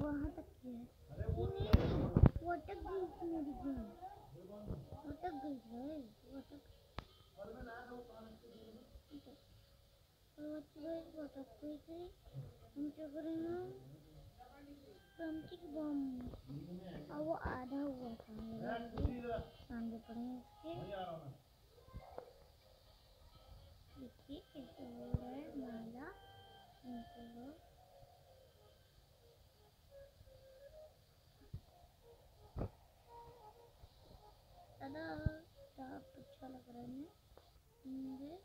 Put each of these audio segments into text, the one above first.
वहाँ तक की है। नहीं वो अटक गई थी मेरी गेम, अटक गई है वो अटक गई थी। हम क्या करेंगे प्लास्टिक बम, और वो आधा हुआ था मेरा सामने पड़े इसके। देखिए कैसे हो रहा है माला दादा, अच्छा लग रहा है मुझे।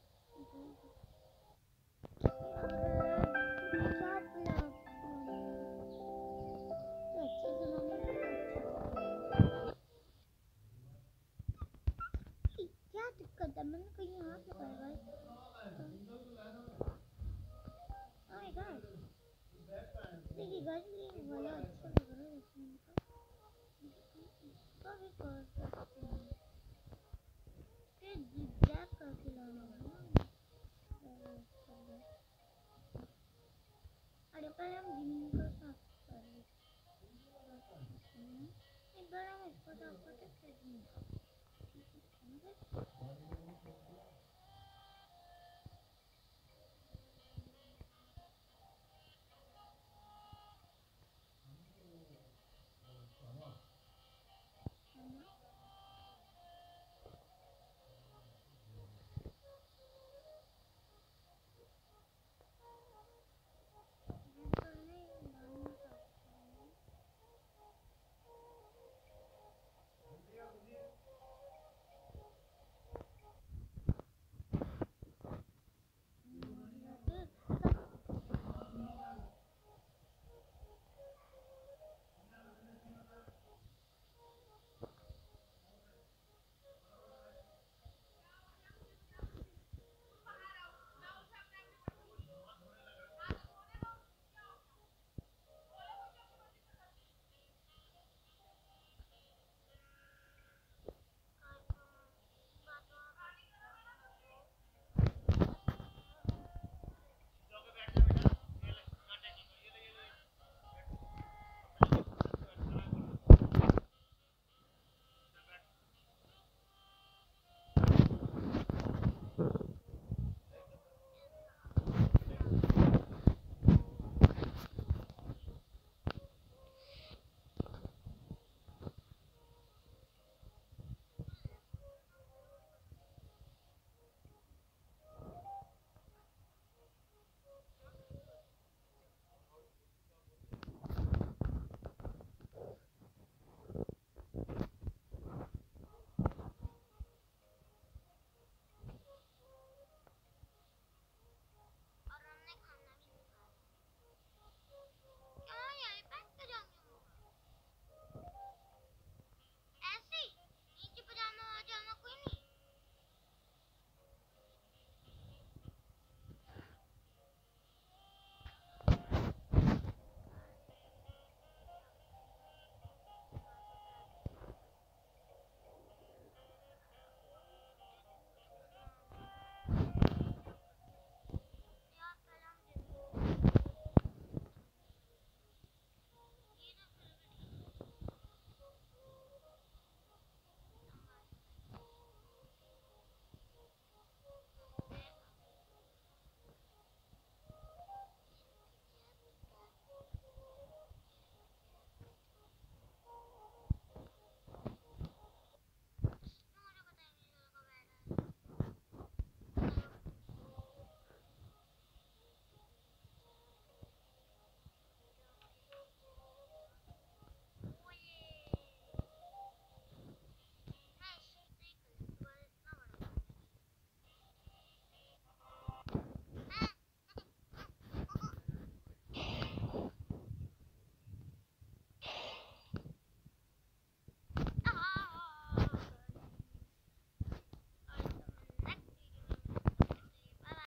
क्या दिक्कत है, मैंने कहीं हाथ लगाया देखिए गाइस, ये वाला अच्छा लग रहा है इसमें इसका भी कर सकते हैं, फिर जिगजैग करके लाना है ना। अरे पहले हम